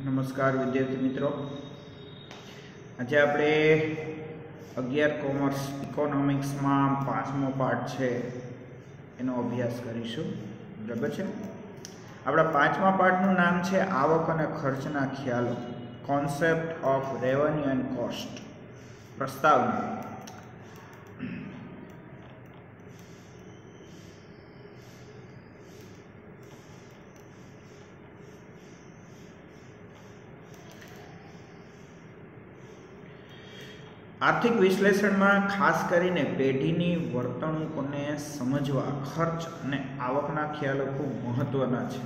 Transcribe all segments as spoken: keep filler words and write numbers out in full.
नमस्कार विद्यार्थी मित्रों, आज आपणे अगियार कॉमर्स इकोनॉमिक्स में पांचमो पार्ट है एनो अभ्यास करीशुं। बराबर है। आपणा पांचमा पार्टनुं नाम है आवक अने खर्चना ख्यालो, concept of revenue and cost. प्रस्तावना। आर्थिक विश्लेषण में खास करीने पेढ़ीनी वर्तणूकोने समझवा खर्च अने आवकना ख्यालो खूब महत्वना छे।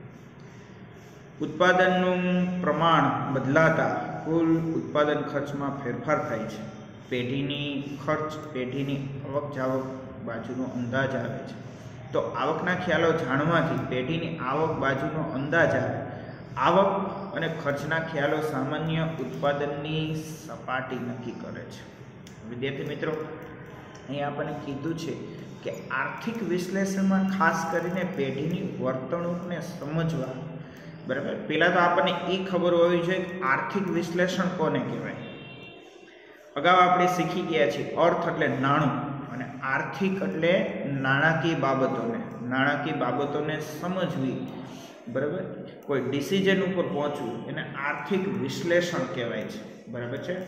उत्पादननुं प्रमाण बदलाता कुल उत्पादन खर्च में फेरफार थाय छे। पेढ़ीनी खर्च पेढ़ीनी आवक जावक बाजुनो अंदाज आवे छे। तो आवकना ख्यालो जाणवाथी पेढ़ीनी आवक बाजुनो अंदाज आवे। आवक અને ખર્ચના ખ્યાલો સામાન્ય ઉત્પાદનની સપાટી નક્કી કરે છે। વિદ્યાર્થી મિત્રો, અહીં આપણને કીધું છે કે આર્થિક વિશ્લેષણમાં ખાસ કરીને પેઢીની વર્તણૂકને સમજવા। બરાબર, પહેલાં તો આપણને એ ખબર હોવી જોઈએ કે આર્થિક વિશ્લેષણ કોને કહેવાય। અગાઉ આપણે શીખી ગયા છીએ અર્થ એટલે નાણું અને આર્થિક એટલે નાણાકીય બાબતોને નાણાકીય બાબતોને સમજવી। बराबर, कोई डिसीजन पर पहुंचવું એને आर्थिक विश्लेषण कहेवाय छे। बराबर छे।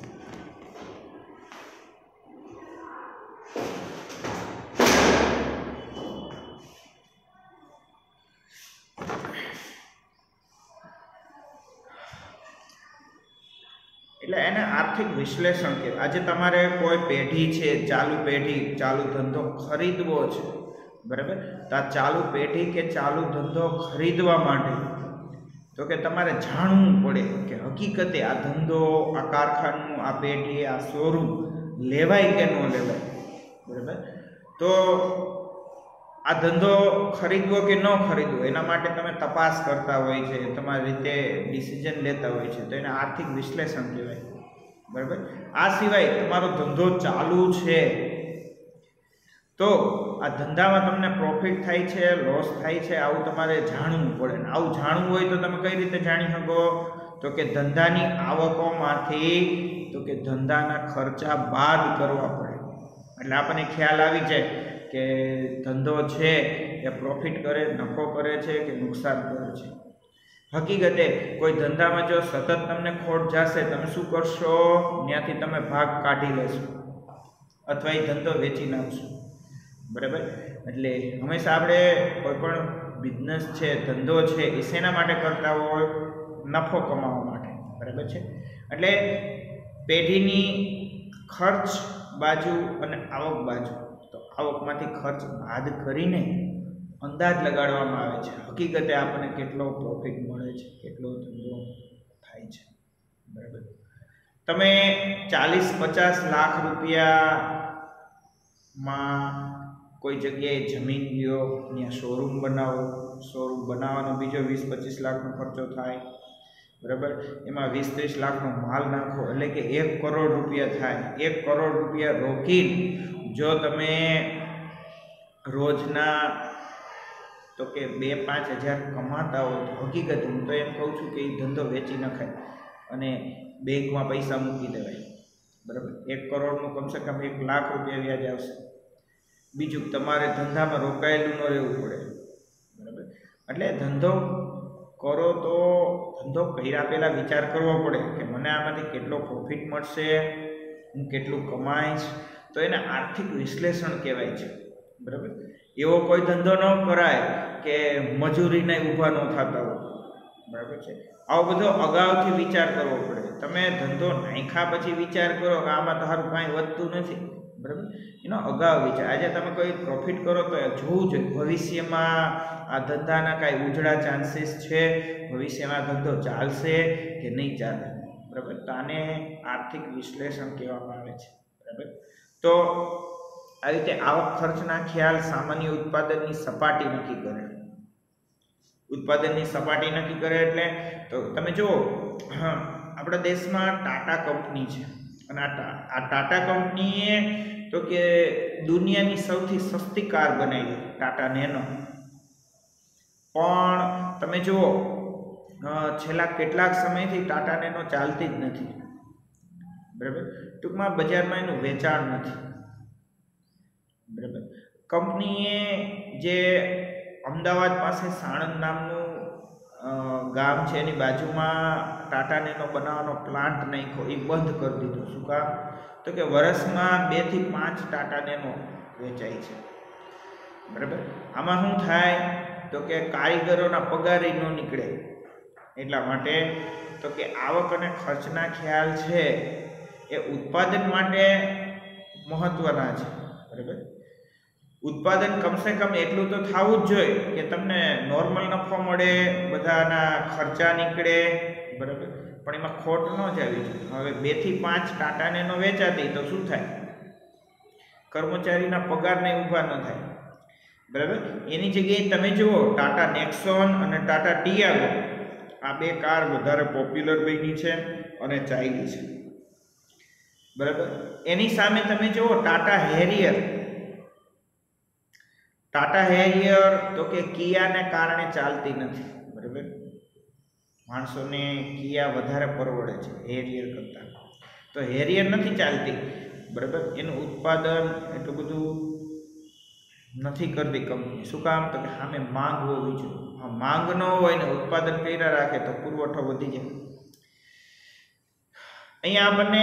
એટલે એને આર્થિક વિશ્લેષણ કહેવાય। આજે તમારે કોઈ પેઢી છે, ચાલુ પેઢી, ચાલુ ધંધો ખરીદવો છે। बराबर, तो आ चालू पेढ़ी के चालू धंधो खरीदवा माटे तो के तमारे जाणवू पड़े कि हकीकते आ धंधो, आ कारखानु, आ पेढ़ी, आ शोरूम लेवाय के न लेवाय। बराबर, तो आ धंधो खरीदवो के न खरीदवो एना माटे तमे तपास करता होय छे, तमारी रीते डिसिजन लेता होय छे, तो एने आर्थिक विश्लेषण कहेवाय। बराबर, आ सिवाय तमारो धंधो चालू छे तो आ धंधा में तमने प्रॉफिट थाय छे, लॉस थाय छे, आवुं तमारे जाणवू पड़े। आवुं जाणवू होय तो तमे कई रीते जाणी शको तो के धंधानी आवकोमांथी तो के धंधाना खर्चा बाद करवा पड़े। એટલે આપણને ખ્યાલ આવી જાય કે ધંધો છે એ પ્રોફિટ કરે, નફો કરે છે કે નુકસાન કરે છે। હકીકતે કોઈ ધંધામાં જો સતત તમને ખોટ જશે, તમે શું કરશો? ત્યાંથી તમે ભાગ કાઢી લેશો અથવા એ ધંધો વેચી નાખશો। बराबर, એટલે હંમેશા આપણે કોઈ પણ બિઝનેસ છે, ધંધો છે, એ શેના માટે કરતા હોય? નફો કમાવા માટે। બરાબર છે। એટલે પેઢીની ખર્ચ બાજુ અને આવક બાજુ, તો આવકમાંથી ખર્ચ બાદ કરીને અંદાજ લગાડવામાં આવે છે હકીકતે આપણને કેટલો પ્રોફિટ મળે છે, કેટલો ધંધો થાય છે। બરાબર, તમે ચાલીસ પચાસ લાખ રૂપિયામાં कोई जगह जमीन लो, ત્યાં शोरूम बनावो, शोरूम बनावવાનો बीजो वीस पच्चीस लाख नो खर्चो थाय। बराबर, एमां वीस तीस लाख नो माल नाखो એટલે કે एक करोड़ रुपया थाय। एक करोड़ रुपया रोकीने जो तमे रोजना तो के बे पांच हजार कमाता हो तो हकीकत हूँ तो एम कहूँ छूँ कि धंधो वेची नखाय अने बैंक में पैसा मूकी देवाय। बराबर, एक करोड़ नु कम से कम एक लाख रुपया व्याज आवशे। बीजू तमारे धंधा में रोकायेलू न रहेवू पड़े। बराबर, एटले धंधो करो तो धंधो कर्या पहेला विचार करवो पड़े कि मने आमांथी केटलो प्रॉफिट मळशे, हूँ केटलुं कमाईश, तो एने आर्थिक विश्लेषण कहेवाय छे। बराबर, एवो कोई धंधो न कराय के मजूरीने ऊभा न थता हो। बराबर छे, आवो बधो अगाउथी विचार करवो पड़े। तमे धंधो नाख्या पछी विचार करो के आमां तो हारुं कांई वधतुं नथी। बराबर, एनो अगाउ विचार। आज तमे कोई प्रॉफिट करो तो जोवुं जोईए भविष्य में आ धंधाना कांई उजड़ा चांसीस छे, भविष्य में धंधो चालशे के नहीं चाले। बराबर, तो आने आर्थिक विश्लेषण कहेवामां आवे छे। बराबर, तो आ रीते आवक खर्चना ख्याल सामान्य उत्पादननी सपाटी नक्की करे। उत्पादननी सपाटी नक्की करे એટલે તો તમે જો આપણા દેશમાં ટાટા કંપની છે અને આ ટાટા કંપનીએ તો કે દુનિયાની સૌથી સસ્તી કાર બનાવી, ટાટા નેનો। પણ તમે જુઓ છેલ્લા કેટલાક સમયથી ટાટા નેનો ચાલતી જ નથી, બરાબર. ટૂંકમાં બજારમાં એનું વેચાણ નથી, બરાબર. કંપનીએ જે અમદાવાદ પાસે સાણંદ નામનું ગામ છે એની બાજુમાં ટાટા નેનો બનાવવાનો પ્લાન્ટ નાખ્યો, એ બંધ કરી દીધો. શું કામ? તો કે વર્ષમાં બે થી પાંચ ટાટા નેનો વેચાય છે, બરાબર. આમાં શું થાય તો કે કારીગરોના પગાર ન નીકળે, એટલા માટે તો કે આવક અને ખર્ચના ખ્યાલ છે એ ઉત્પાદન માટે મહત્વના છે, બરાબર. ઉત્પાદન કમસે કમ એટલું તો થવું જ જોઈએ કે તમને નોર્મલ નફો મળે, બધાના ખર્ચા નીકળે, બરાબર. પણ એમાં ખોટ ન જ આવી જોઈએ. હવે બે થી પાંચ ટાટા નેનો વેચાતી તો શું થાય? કર્મચારીના પગારને ઊભા ન થાય, બરાબર. એની જગ્યાએ તમે જુઓ ટાટા નેક્સોન અને ટાટા ટિયાગો, આ બે કાર વધારે પોપ્યુલર બની છે અને ચાલી છે, બરાબર. એની સામે તમે જુઓ ટાટા હેરિયર. ટાટા હેરિયર તો કે કિયાને કારણે ચાલતી નથી, બરાબર. માણસોને કિયા વધારે પરવડે છે હેરિયર કરતા, તો હેરિયર નથી ચાલતી, બરાબર. એનું ઉત્પાદન એટલું બધું નથી કરતી કંપની. શું કામ? તો કે સામે માંગ હોવી જોઈએ. હા, માંગ ન હોય ને ઉત્પાદન કર્યા રાખે તો પુરવઠો વધી જાય. અહીંયા આપણને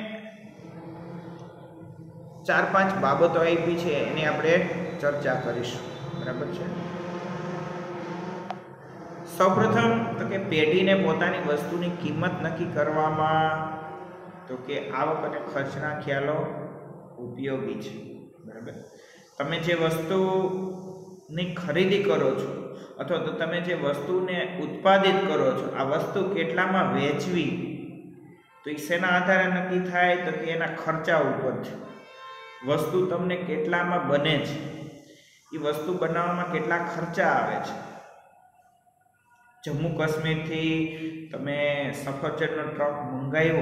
ચાર પાંચ બાબતો આપી છે, એની આપણે ચર્ચા કરીશું, બરાબર છે. સૌપ્રથમ તો કે પેઢીને પોતાની વસ્તુની કિંમત નક્કી કરવામાં તો કે આવક અને ખર્ચના ખ્યાલો ઉપયોગી છે, બરાબર. તમે જે વસ્તુની ખરીદી કરો છો અથવા તો તમે જે વસ્તુને ઉત્પાદિત કરો છો, આ વસ્તુ કેટલામાં વેચવી તો એ શેના આધારે નક્કી થાય? તો કે એના ખર્ચા ઉપર છે. વસ્તુ તમને કેટલામાં બને છે, એ વસ્તુ બનાવવામાં કેટલા ખર્ચા આવે છે. જમ્મુ કાશ્મીરથી તમે સફરજનનો ટ્રક મંગાવ્યો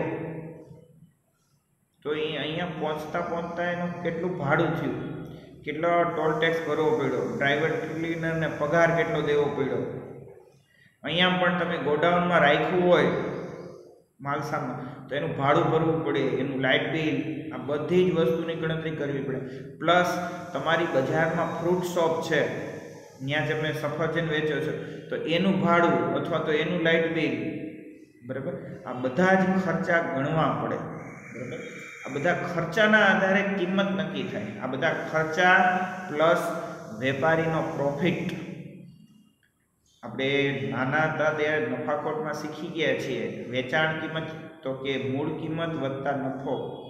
તો એ અહીંયા પહોંચતા પહોંચતા એનું કેટલું ભાડું થયું, કેટલો ટોલ ટેક્સ ભરવો પડ્યો, ડ્રાઈવર ક્લીનરને પગાર કેટલો દેવો પડ્યો. અહીંયા પણ તમે ગોડાઉનમાં રાખ્યું હોય માલસામાં તો એનું ભાડું ભરવું પડે, એનું લાઇટ બિલ, આ બધી જ વસ્તુની ગણતરી કરવી પડે. પ્લસ તમારી બજારમાં ફ્રૂટ શોપ છે, ત્યાં તમે સફરજન વેચો છો તો એનું ભાડું અથવા તો એનું લાઇટ બિલ, બરાબર. આ બધા જ ખર્ચા ગણવા પડે, બરાબર. આ બધા ખર્ચાના આધારે કિંમત નક્કી થાય. આ બધા ખર્ચા પ્લસ વેપારીનો પ્રોફિટ. આપણે નાના હતા ત્યારે નફાખોટમાં શીખી ગયા છીએ, વેચાણ કિંમત તો કે મૂળ કિંમત વત્તા નફો,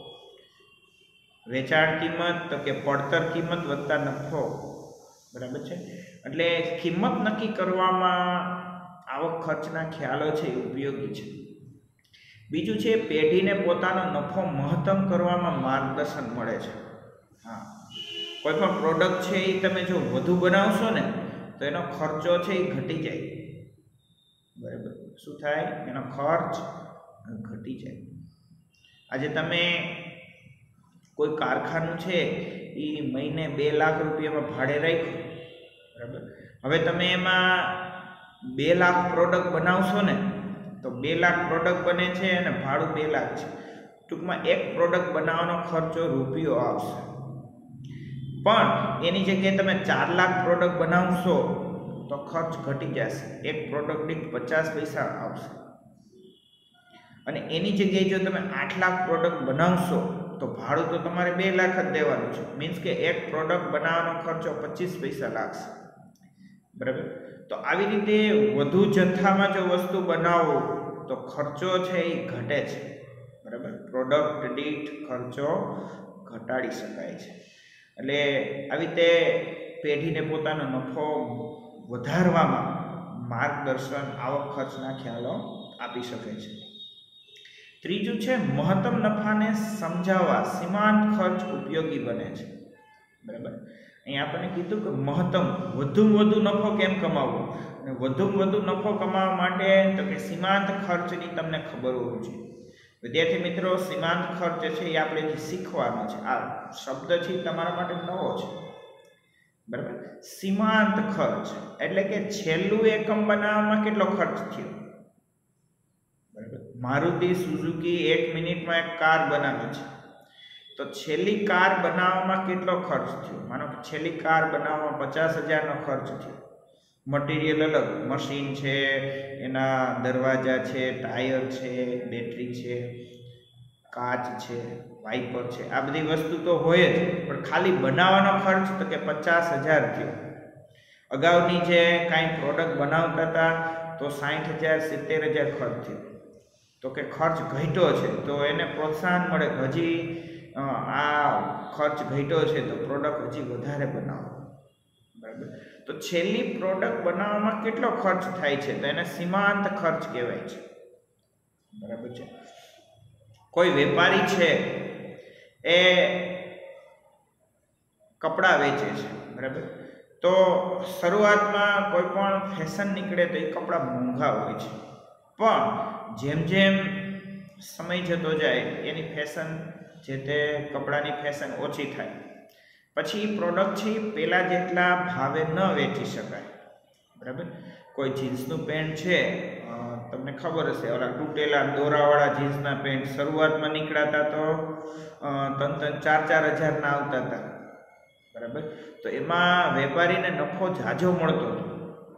વેચાણ કિંમત તો કે પડતર કિંમત વત્તા નફો, બરાબર છે. એટલે કિંમત નક્કી કરવામાં આવક ખર્ચના ખ્યાલો છે એ ઉપયોગી છે. બીજું છે પેઢીને પોતાનો નફો મહત્તમ કરવામાં માર્ગદર્શન મળે છે. હા, કોઈ પણ પ્રોડક્ટ છે એ તમે જો વધુ બનાવશો ને તો એનો ખર્ચો છે એ ઘટી જાય, બરાબર. શું થાય? એનો ખર્ચ ઘટી જાય. આજે તમે કોઈ કારખાનું છે એ મહિને બે લાખ રૂપિયામાં ભાડે રાખ્યું, બરાબર. હવે તમે એમાં બે લાખ પ્રોડક્ટ બનાવશો ને તો બે લાખ પ્રોડક્ટ બને છે અને ભાડું બે લાખ છે. ટૂંકમાં એક પ્રોડક્ટ બનાવવાનો ખર્ચો રૂપિયો આવશે, પણ એની જગ્યાએ તમે ચાર લાખ પ્રોડક્ટ બનાવશો તો ખર્ચ ઘટી જશે, એક પ્રોડક્ટ દીઠ પચાસ પૈસા આવશે. અને એની જગ્યાએ જો તમે આઠ લાખ પ્રોડક્ટ બનાવશો તો ભાડું તો તમારે બે લાખ જ દેવાનું છે. મીન્સ કે એક પ્રોડક્ટ બનાવવાનો ખર્ચો પચીસ પૈસા લાગશે, બરાબર. તો આવી રીતે વધુ જથ્થામાં જો વસ્તુ બનાવો તો ખર્ચો છે એ ઘટે છે, બરાબર. પ્રોડક્ટ દીઠ ખર્ચો ઘટાડી શકાય છે. એટલે આવી રીતે પેઢીને પોતાનો નફો વધારવામાં માર્ગદર્શન આવક ખર્ચના ખ્યાલો આપી શકે છે. ત્રીજું છે મહત્તમ નફાને સમજાવવા સીમાંત ખર્ચ ઉપયોગી બને છે, બરાબર. અહીં આપણને કીધું કે મહત્તમ વધુમાં વધુ નફો કેમ કમાવવો, અને વધુમાં વધુ નફો કમાવવા માટે તો કે સીમાંત ખર્ચની તમને ખબર હોવી જોઈએ. વિદ્યાર્થી મિત્રો, સીમાંત ખર્ચ છે એ આપણે જે શીખવાનો છે, આ શબ્દ છે તમારા માટે નવો છે, બરાબર. સીમાંત ખર્ચ એટલે કે છેલ્લું એકમ બનાવવામાં કેટલો ખર્ચ થયો મારુતિ સુઝુકી એક મિનિટમાં એક કાર બનાવે છે, તો છેલ્લી કાર બનાવવામાં કેટલો ખર્ચ થયો? માનો કે છેલ્લી કાર બનાવવામાં પચાસ હજારનો ખર્ચ થયો. મટીરિયલ અલગ, મશીન છે, એના દરવાજા છે, ટાયર છે, બેટરી છે, કાચ છે, વાઇપર છે, આ બધી વસ્તુ તો હોય જ, પણ ખાલી બનાવવાનો ખર્ચ તો કે પચાસ હજાર થયો. અગાઉની જે કાંઈ પ્રોડક્ટ બનાવતા હતા તો સાઠ હજાર સિત્તેર હજાર ખર્ચ થયો, તો કે ખર્ચ ઘટ્યો છે, તો એને પ્રોત્સાહન મળે કે હજી આ ખર્ચ ઘટ્યો છે તો પ્રોડક્ટ હજી વધારે બનાવો. બરાબર. તો છેલ્લી પ્રોડક્ટ બનાવવામાં કેટલો ખર્ચ થાય છે? તો એને સીમાંત ખર્ચ કહેવાય છે. બરાબર છે. કોઈ વેપારી છે એ કપડાં વેચે છે, બરાબર, તો શરૂઆતમાં કોઈ પણ ફેશન નીકળે તો એ કપડાં મોંઘા હોય છે, પણ જેમ જેમ સમય જતો જાય એની ફેશન, જે તે કપડાની ફેશન ઓછી થાય, પછી એ પ્રોડક્ટ છે પહેલાં જેટલા ભાવે ન વેચી શકાય. બરાબર. કોઈ જીન્સનું પેન્ટ છે, તમને ખબર હશે, ઓલા તૂટેલા દોરાવાળા જીન્સના પેન્ટ શરૂઆતમાં નીકળાતા તો ત્રણ ત્રણ ચાર ચાર હજારના આવતા હતા. બરાબર. તો એમાં વેપારીને નફો ઝાઝો મળતો હતો,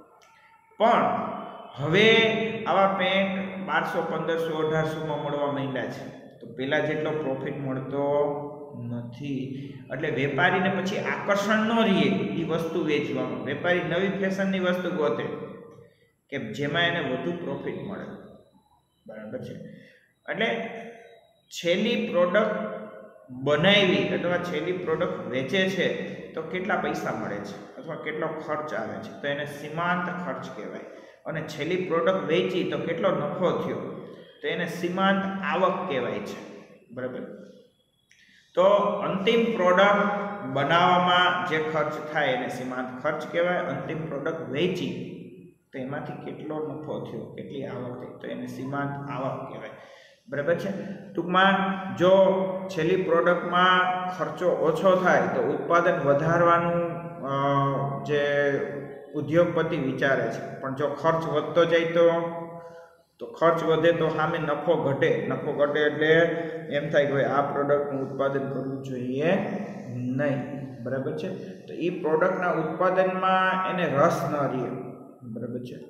પણ હવે આવા પેન્ટ બારસો પંદરસો અઢારસોમાં મળવા માંડ્યા છે, તો પહેલાં જેટલો પ્રોફિટ મળતો નથી. એટલે વેપારીને પછી આકર્ષણ ન રહે એ વસ્તુ વેચવામાં. વેપારી નવી ફેશનની વસ્તુ ગોતે કે જેમાં એને વધુ પ્રોફિટ મળે. બરાબર છે. એટલે છેલ્લી પ્રોડક્ટ બનાવી અથવા છેલ્લી પ્રોડક્ટ વેચે છે તો કેટલા પૈસા મળે છે અથવા કેટલો ખર્ચ આવે છે, તો એને સીમાંત ખર્ચ કહેવાય. અને છેલ્લી પ્રોડક્ટ વેચી તો કેટલો નફો થયો, તો એને સીમાંત આવક કહેવાય છે. બરાબર. તો અંતિમ પ્રોડક્ટ બનાવવામાં જે ખર્ચ થાય એને સીમાંત ખર્ચ કહેવાય. અંતિમ પ્રોડક્ટ વેચી તો એમાંથી કેટલો નફો થયો, કેટલી આવક થઈ, તો એને સીમાંત આવક કહેવાય. બરાબર છે. ટૂંકમાં જો છેલ્લી પ્રોડક્ટમાં ખર્ચો ઓછો થાય તો ઉત્પાદન વધારવાનું જે ઉદ્યોગપતિ વિચારે છે, પણ જો ખર્ચ વધતો જાય તો તો ખર્ચ વધે તો સામે નફો ઘટે. નફો ઘટે એટલે એમ થાય કે ભાઈ આ પ્રોડક્ટનું ઉત્પાદન કરવું જોઈએ નહીં. બરાબર છે. તો એ પ્રોડક્ટના ઉત્પાદનમાં એને રસ ન રહે. બરાબર છે.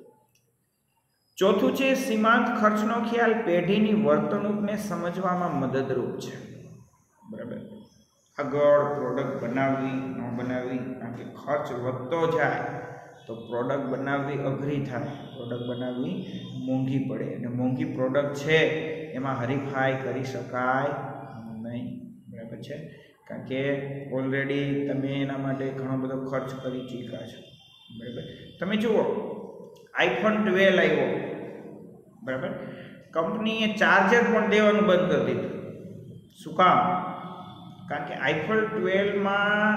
ચોથું છે સીમાંત ખર્ચનો ખ્યાલ પેઢીની વર્તણૂકને સમજવામાં મદદરૂપ છે. બરાબર. આગળ પ્રોડક્ટ બનાવવી ન બનાવવી, કારણ કે ખર્ચ વધતો જાય તો પ્રોડક્ટ બનાવવી અઘરી થાય, પ્રોડક્ટ બનાવવી મોંઘી પડે, અને મોંઘી પ્રોડક્ટ છે એમાં હરીફાઈ કરી શકાય નહીં. બરાબર છે. કારણ કે ઓલરેડી તમે એના માટે ઘણો બધો ખર્ચ કરી ચૂક્યા છો. બરાબર. તમે જુઓ, આઈફોન ટ્વેલ્વ આવ્યો, બરાબર, કંપનીએ ચાર્જર પણ દેવાનું બંધ કરી દીધું. શું કામ? કારણ કે આઈફોન ટ્વેલ્વમાં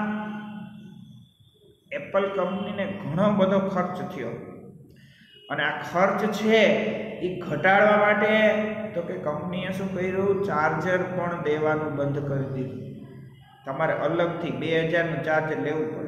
એપલ કંપનીને ઘણો બધો ખર્ચ થયો, અને આ ખર્ચ છે એ ઘટાડવા માટે તો કે કંપનીએ શું કર્યું, ચાર્જર પણ દેવાનું બંધ કરી દીધું. તમારે અલગથી બે હજારનું ચાર્જર લેવું પડે.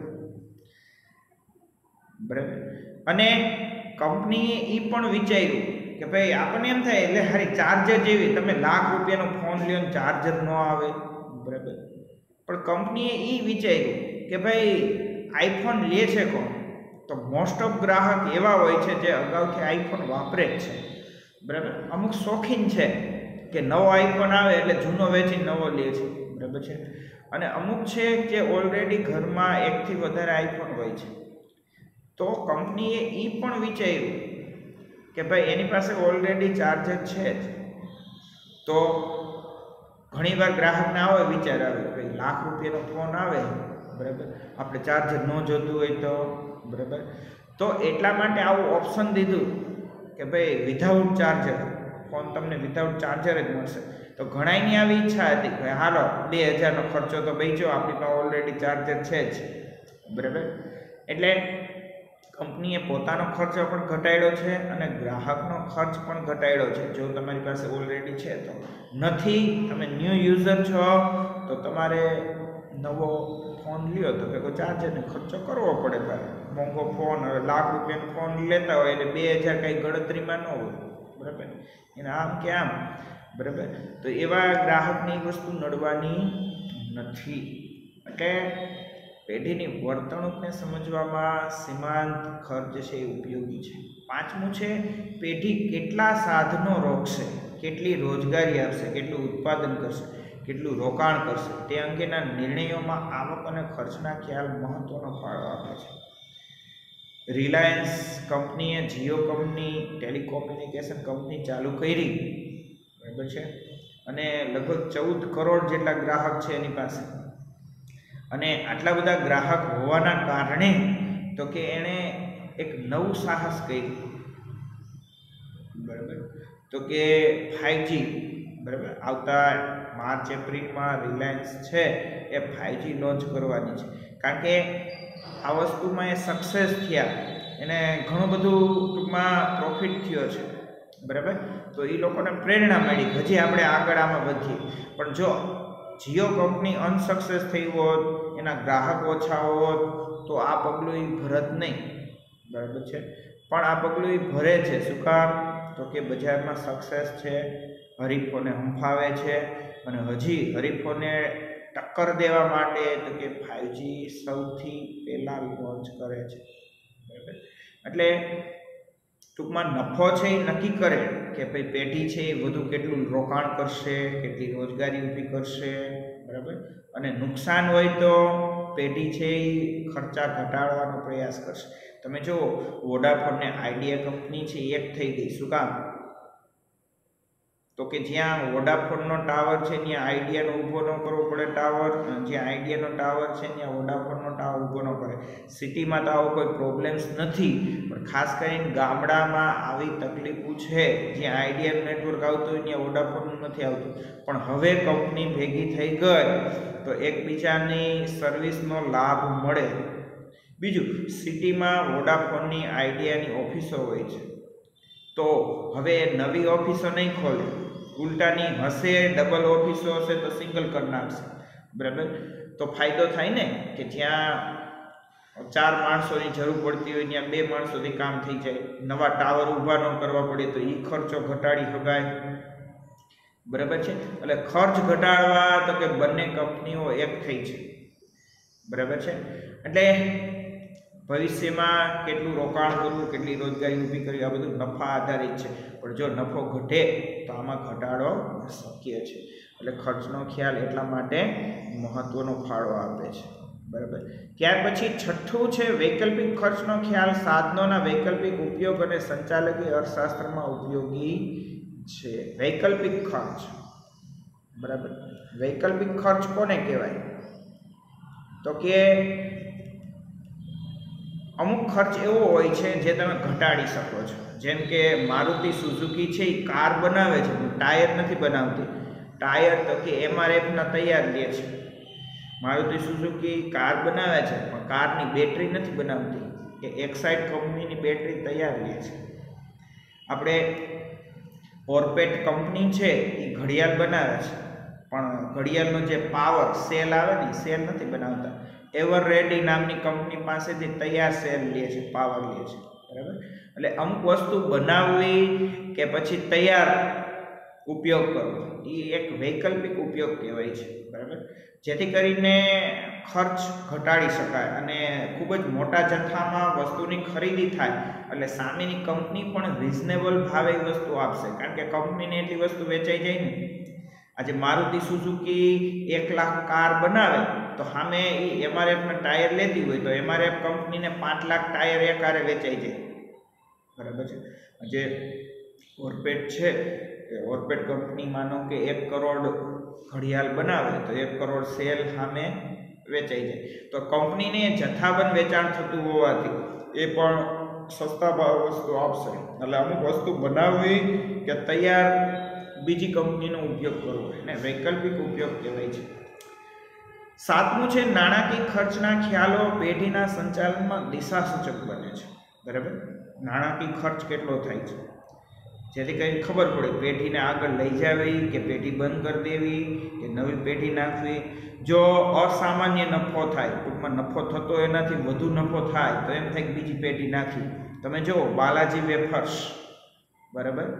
બરાબર. અને કંપનીએ એ પણ વિચાર્યું કે ભાઈ આપણને એમ થાય એટલે હારી ચાર્જર જેવી, તમે લાખ રૂપિયાનો ફોન લ્યો ને ચાર્જર ન આવે. બરાબર. પણ કંપનીએ એ વિચાર્યું કે ભાઈ આઈફોન લે છે કોણ, તો મોસ્ટ ઓફ ગ્રાહક એવા હોય છે જે અગાઉથી આઈફોન વાપરે જ છે. બરાબર. અમુક શોખીન છે કે નવો આઈફોન આવે એટલે જૂનો વેચી નવો લે છે. બરાબર છે. અને અમુક છે જે ઓલરેડી ઘરમાં એકથી વધારે આઈફોન હોય છે. તો કંપનીએ એ પણ વિચાર્યું કે ભાઈ એની પાસે ઓલરેડી ચાર્જર છે જ, તો ઘણીવાર ગ્રાહકને આવો વિચાર આવે કે ભાઈ લાખ રૂપિયાનો ફોન આવે, બરાબર, આપણે ચાર્જર ન જોતું હોય તો. બરાબર. તો એટલા માટે આવું ઓપ્શન દીધું કે ભાઈ વિધાઉટ ચાર્જર ફોન તમને વિધાઉટ ચાર્જર જ મળશે. તો ઘણાની આવી ઈચ્છા હતી કે હાલો બે હજારનો ખર્ચો તો બચ્યો, આપણી પાસે ઓલરેડી ચાર્જર છે જ. બરાબર. એટલે કંપનીએ પોતાનો ખર્ચો પણ ઘટાડ્યો છે અને ગ્રાહકનો ખર્ચ પણ ઘટાડ્યો છે. જો તમારી પાસે ઓલરેડી છે તો. નથી, તમે ન્યૂ યુઝર છો તો તમારે નવો ફોન લ્યો તો કે કોઈ ચાર્જરને ખર્ચો કરવો પડે. ભાઈ મોંઘો ફોન, હવે લાખ રૂપિયાનો ફોન લેતા હોય એટલે બે હજાર કંઈ ગણતરીમાં ન હોય. બરાબર, એને આમ કે આમ, બરાબર. તો એવા ગ્રાહકની વસ્તુ નડવાની નથી. એટલે પેઢીની વર્તણૂકને સમજવામાં સીમાંત ખર્ચ છે એ ઉપયોગી છે. પાંચમું છે પેઢી કેટલા સાધનો રોકશે, કેટલી રોજગારી આપશે, કેટલું ઉત્પાદન કરશે, કેટલું રોકાણ કરશે તે અંગેના નિર્ણયોમાં આવક અને ખર્ચના ખ્યાલ મહત્વનો ફાળો આપે છે. રિલાયન્સ કંપનીએ જીઓ કંપની ટેલિકોમ્યુનિકેશન કંપની ચાલુ કરી, બરાબર છે, અને લગભગ ચૌદ કરોડ જેટલા ગ્રાહક છે એની પાસે. અને આટલા બધા ગ્રાહક હોવાના કારણે તો કે એણે એક નવું સાહસ કર્યું, બરાબર. તો કે ફાઈવજી, બરાબર, આવતા માર્ચ એપ્રિલમાં રિલાયન્સ છે એ ફાઈવજી લોન્ચ કરવાની છે. કારણ કે આ વસ્તુમાં એ સક્સેસ થયા, એને ઘણું બધું ટૂંકમાં પ્રોફિટ થયો છે, બરાબર. તો એ લોકોને પ્રેરણા મળી હજી આપણે આગળ આમાં વધીએ. પણ જો જીઓ કંપની અનસક્સેસ થઈ હોત, એના ગ્રાહક ઓછા હોત, તો આ પગલું એ ભરત નહીં, બરાબર છે. પણ આ પગલું એ ભરે છે. શું કામ? તો કે બજારમાં સક્સેસ છે, હરીફોને હંફાવે છે, અને હજી હરીફોને ટક્કર દેવા માટે તો કે ફાઈવજી સૌથી પહેલાં લોન્ચ કરે છે, બરાબર. એટલે ટૂંકમાં નફો છે એ નક્કી કરે કે ભાઈ પેઢી છે એ વધુ કેટલું રોકાણ કરશે, કેટલી રોજગારી ઊભી કરશે, બરાબર. અને નુકસાન હોય તો પેઢી છે એ ખર્ચા ઘટાડવાનો પ્રયાસ કરશે. તમે જુઓ વોડાફોન ને આઈડિયા કંપની છે એક થઈ ગઈ. શું કામ? તો કે જ્યાં વોડાફોનનો ટાવર છે ત્યાં આઈડિયાનો ઊભો ન કરવો પડે ટાવર, જ્યાં આઈડિયાનો ટાવર છે ત્યાં વોડાફોનનો ટાવર ઊભો ન કરે. સિટીમાં તો આવો કોઈ પ્રોબ્લેમ્સ નથી, પણ ખાસ કરીને ગામડામાં આવી તકલીફો છે. જ્યાં આઈડિયાનું નેટવર્ક આવતું હોય ત્યાં વોડાફોનનું નથી આવતું. પણ હવે કંપની ભેગી થઈ ગઈ તો એકબીજાની સર્વિસનો લાભ મળે. બીજું, સિટીમાં વોડાફોનની આઈડિયાની ઓફિસો હોય છે, તો હવે નવી ઓફિસો નહીં ખોલે, ઉલટાની હશે ડબલ ઓફિસો હશે તો સિંગલ કરી નાખશે, બરાબર. તો ફાયદો થાય ને કે જ્યાં ચાર માણસોની જરૂર પડતી હોય ત્યાં બે માણસોથી કામ થઈ જાય. નવા ટાવર ઊભા ન કરવા પડે તો એ ખર્ચો ઘટાડી શકાય, બરાબર છે. એટલે ખર્ચ ઘટાડવા તો કે બંને કંપનીઓ એક થઈ છે, બરાબર છે. એટલે ભવિષ્યમાં કેટલું રોકાણ કરવું, કેટલી રોજગારી ઊભી કરવી, આ બધું નફા આધારિત છે. પણ જો નફો ઘટે તો આમાં ઘટાડો શક્ય છે. એટલે ખર્ચનો ખ્યાલ એટલા માટે મહત્વનો ફાળો આપે છે, બરાબર. ત્યાર પછી છઠ્ઠું છે વૈકલ્પિક ખર્ચનો ખ્યાલ સાધનોના વૈકલ્પિક ઉપયોગ અને સંચાલકીય અર્થશાસ્ત્રમાં ઉપયોગી છે. વૈકલ્પિક ખર્ચ, બરાબર. વૈકલ્પિક ખર્ચ કોને કહેવાય? તો કે અમુક ખર્ચ એવો હોય છે જે તમે ઘટાડી શકો છો. જેમ કે મારુતિ સુઝુકી છે એ કાર બનાવે છે, ટાયર નથી બનાવતી. ટાયર તો કે એમઆરએફના તૈયાર લે છે. મારુતિ સુઝુકી કાર બનાવે છે પણ કારની બેટરી નથી બનાવતી, કે એક્સાઇડ કંપનીની બેટરી તૈયાર લે છે. આપણે ઓર્પેટ કંપની છે એ ઘડિયાળ બનાવે છે, પણ ઘડિયાળનો જે પાવર સેલ આવે ને સેલ નથી બનાવતા. એવર રેડી નામની કંપની પાસેથી તૈયાર સેલ લે છે, પાવર લે છે, બરાબર. એટલે અમુક વસ્તુ બનાવવી કે પછી તૈયાર ઉપયોગ કરવો એ એક વૈકલ્પિક ઉપયોગ કહેવાય છે, બરાબર. જેથી કરીને ખર્ચ ઘટાડી શકાય અને ખૂબ જ મોટા જથ્થામાં વસ્તુની ખરીદી થાય એટલે સામેની કંપની પણ રિઝનેબલ ભાવે વસ્તુ આપશે. કારણ કે કંપનીને એટલી વસ્તુ વેચાઈ જાય ને. આજે મારુતિ સુઝુકી એક લાખ કાર બનાવે તો સામે એ એમઆરએફના ટાયર લેતી હોય તો એમઆરએફ કંપનીને પાંચ લાખ ટાયર એકારે વેચાઈ જાય, બરાબર છે. જે ઓર્પેટ છે એ ઓર્પેટ કંપની માનો કે એક કરોડ ઘડિયાળ બનાવે તો એક કરોડ સેલ સામે વેચાઈ જાય. તો કંપનીને જથ્થાબંધ વેચાણ થતું હોવાથી એ પણ સસ્તા ભાવ વસ્તુ આપશે. એટલે અમુક વસ્તુ બનાવવી કે તૈયાર બીજી કંપનીનો ઉપયોગ કરવો એને વૈકલ્પિક ઉપયોગ કહેવાય છે. સાતમું છે નાણાકીય ખર્ચના ખ્યાલો પેઢીના સંચાલનમાં દિશાસૂચક બને છે, બરાબર. નાણાકીય ખર્ચ કેટલો થાય છે જેથી કરીને ખબર પડે પેઢીને આગળ લઈ જવી કે પેઢી બંધ કરી દેવી કે નવી પેઢી નાખવી. જો અસામાન્ય નફો થાય, ટૂંકમાં નફો થતો એનાથી વધુ નફો થાય તો એમ થાય કે બીજી પેઢી નાખી. તમે જુઓ બાલાજી વેફર્સ, બરાબર,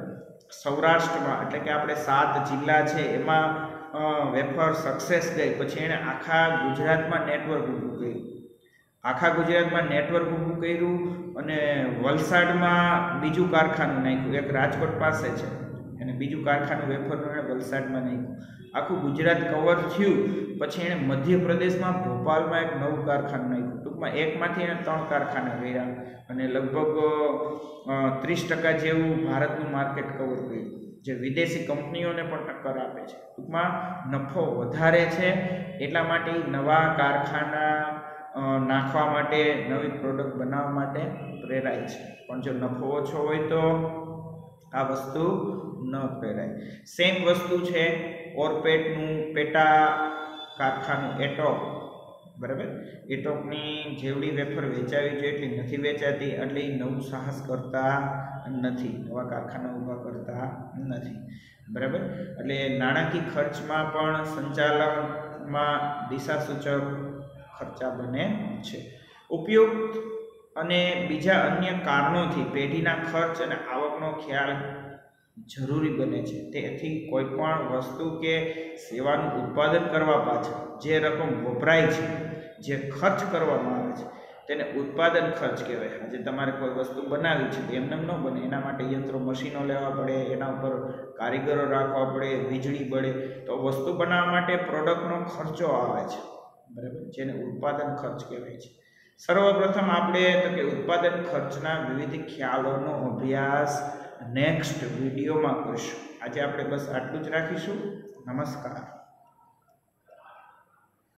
સૌરાષ્ટ્રમાં એટલે કે આપણે સાત જિલ્લા છે એમાં વેફર સક્સેસ ગઈ, પછી એણે આખા ગુજરાતમાં નેટવર્ક ઊભું કર્યું આખા ગુજરાતમાં નેટવર્ક ઊભું કર્યું અને વલસાડમાં બીજું કારખાનું નાખ્યું, એક રાજકોટ પાસે છે અને બીજું કારખાનું વેફરનું એણે વલસાડમાં નાખ્યું। આખું ગુજરાત કવર થયું પછી એણે મધ્યપ્રદેશમાં ભોપાલમાં એક નવું કારખાનું નાખ્યું। ટૂંકમાં એકમાંથી એણે ત્રણ કારખાના કર્યા અને લગભગ ત્રીસ ટકા જેવું ભારતનું માર્કેટ કવર કર્યું, જે વિદેશી કંપનીઓને પણ ટક્કર આપે છે। ટૂંકમાં નફો વધારે છે એટલા માટે નવા કારખાના નાખવા માટે, નવી પ્રોડક્ટ બનાવવા માટે પ્રેરાય છે, પણ જો નફો ઓછો હોય તો આ વસ્તુ ન પ્રેરાય। સેમ વસ્તુ છે ઓરપેટનું પેટા કારખાનું એટોક, બરાબર। એટોકની જેવડી વેફર વેચાવી જોઈએ એટલી નથી વેચાતી, એટલે એ નવું સાહસ કરતા નથી, નવા કારખાના ઊભા કરતા નથી, બરાબર। એટલે નાણાકીય ખર્ચમાં પણ સંચાલનમાં દિશાસૂચક ખર્ચા બને છે। ઉપયુક્ત અને બીજા અન્ય કારણોથી પેઢીના ખર્ચ અને આવકનો ખ્યાલ જરૂરી બને છે। તેથી કોઈ પણ વસ્તુ કે સેવાનું ઉત્પાદન કરવા પાછળ જે રકમ વપરાય છે, જે ખર્ચ કરવામાં આવે છે તેને ઉત્પાદન ખર્ચ કહેવાય। આજે તમારે કોઈ વસ્તુ બનાવી છે તો એમને ન બને, એના માટે યંત્રો મશીનો લેવા પડે, એના ઉપર કારીગરો રાખવા પડે, વીજળી પડે, તો વસ્તુ બનાવવા માટે પ્રોડક્ટનો ખર્ચો આવે છે, બરાબર, જેને ઉત્પાદન ખર્ચ કહેવાય છે। સર્વપ્રથમ આપણે તો કે ઉત્પાદન ખર્ચના વિવિધ ખ્યાલોનો અભ્યાસ નેક્સ્ટ વિડીયોમાં કરીશું। આજે આપણે બસ આટલું જ રાખીશું। નમસ્કાર।